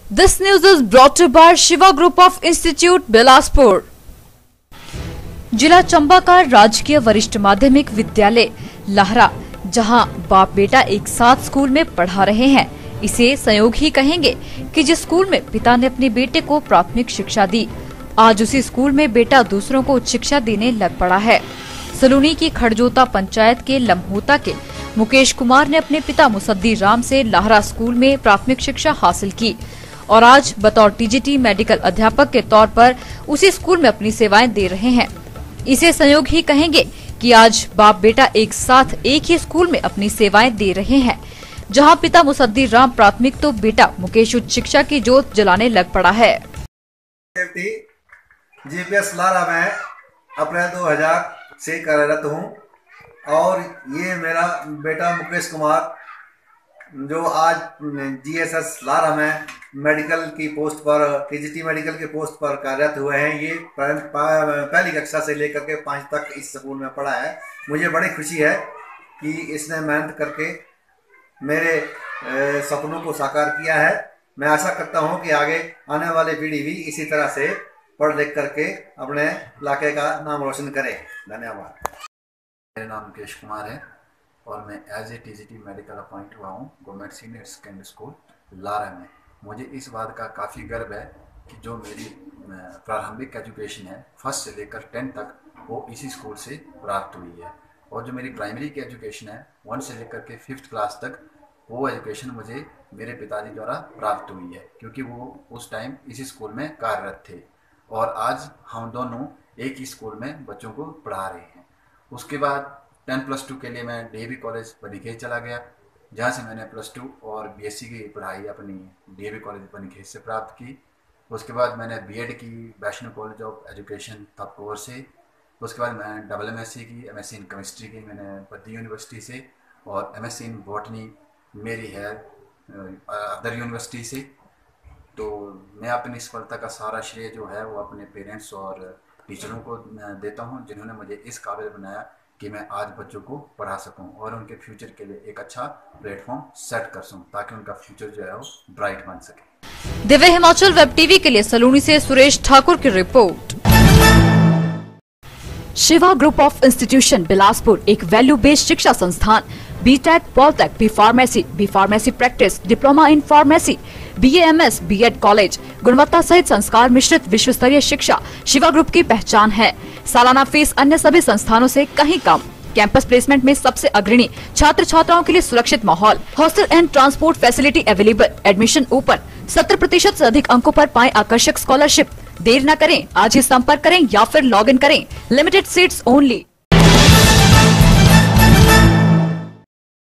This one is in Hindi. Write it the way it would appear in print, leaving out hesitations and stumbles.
This news is brought to you by Shiva Group of Institute, Bilaspur. जिला चंबा का राजकीय वरिष्ठ माध्यमिक विद्यालय लाहरा, जहां बाप बेटा एक साथ स्कूल में पढ़ा रहे हैं, इसे संयोग ही कहेंगे कि जिस स्कूल में पिता ने अपने बेटे को प्राथमिक शिक्षा दी, आज उसी स्कूल में बेटा दूसरों को उच्च शिक्षा देने लग पड़ा है। सलूनी की खड़जोता पंचायत के लम्होता के मुकेश कुमार ने अपने पिता मुसद्दी राम से लाहरा स्कूल में प्राथमिक शिक्षा हासिल की और आज बतौर टीजीटी मेडिकल अध्यापक के तौर पर उसी स्कूल में अपनी सेवाएं दे रहे हैं। इसे संयोग ही कहेंगे कि आज बाप बेटा एक साथ एक ही स्कूल में अपनी सेवाएं दे रहे हैं। जहां पिता मुसद्दी राम प्राथमिक तो बेटा मुकेश उच्च शिक्षा की जोत जलाने लग पड़ा है। जीपीएस लाहरा में अप्रैल 2000 से कार्यरत हूं और ये मेरा बेटा मुकेश कुमार जो आज जीएसएस लाहरा में मेडिकल की पोस्ट पर टीजीटी मेडिकल के पोस्ट पर कार्यरत हुए हैं। ये पहली कक्षा से लेकर के 5 तक इस स्कूल में पढ़ा है। मुझे बड़ी खुशी है कि इसने मेहनत करके मेरे सपनों को साकार किया है। मैं आशा करता हूं कि आगे आने वाली पीढ़ी भी इसी तरह से पढ़ लिख करके अपने इलाके का नाम रोशन करे। धन्यवाद। मेरा नाम मुकेश कुमार है और मैं as a TGT medical appoint हुआ हूँ government senior secondary school Lahra में। मुझे इस बात का काफ़ी गर्व है कि जो मेरी प्रारंभिक एजुकेशन है फर्स्ट से लेकर 10 तक वो इसी स्कूल से प्राप्त हुई है और जो मेरी प्राइमरी की एजुकेशन है 1 से लेकर के 5th क्लास तक वो एजुकेशन मुझे मेरे पिताजी द्वारा प्राप्त हुई है, क्योंकि वो उस टाइम इसी स्कूल में कार्यरत थे और आज हम दोनों एक ही स्कूल में बच्चों को पढ़ा रहे हैं। उसके बाद 10+2 के लिए मैं डीएवी कॉलेज बनीखेत चला गया, जहाँ से मैंने +2 और बीएससी की पढ़ाई अपनी डीएवी कॉलेज बनीखेत से प्राप्त की। उसके बाद मैंने बीएड की Vaishno college of education Tapkor से। उसके बाद मैंने MSc की, MSc इन केमिस्ट्री की मैंने बद्दी यूनिवर्सिटी से और MSc इन बॉटनी मेरी है अदर यूनिवर्सिटी से। तो मैं अपनी सफलता का सारा श्रेय जो है वो अपने पेरेंट्स और टीचरों को देता हूँ, जिन्होंने मुझे इस काबिल बनाया कि मैं आज बच्चों को पढ़ा सकूं और उनके फ्यूचर के लिए एक अच्छा प्लेटफॉर्म सेट कर सकूं ताकि उनका फ्यूचर जो है वो ब्राइट बन सके। दिव्य हिमाचल वेब टीवी के लिए सलूनी से सुरेश ठाकुर की report. Shiva group of institution Bilaspur एक वैल्यू बेस्ड शिक्षा संस्थान, BTech, polytech, B pharmacy practice, diploma in pharmacy, BAMS, BEd college, गुणवत्ता सहित संस्कार मिश्रित विश्व स्तरीय शिक्षा शिवा ग्रुप की पहचान है। सालाना फीस अन्य सभी संस्थानों से कहीं कम। कैंपस प्लेसमेंट में सबसे अग्रणी, छात्र छात्राओं के लिए सुरक्षित माहौल, hostel and transport facility available, admission open, 70% से अधिक अंकों पर पाएं आकर्षक स्कॉलरशिप। देर न करें, आज ही संपर्क करें या फिर लॉग इन करें। Limited seats only.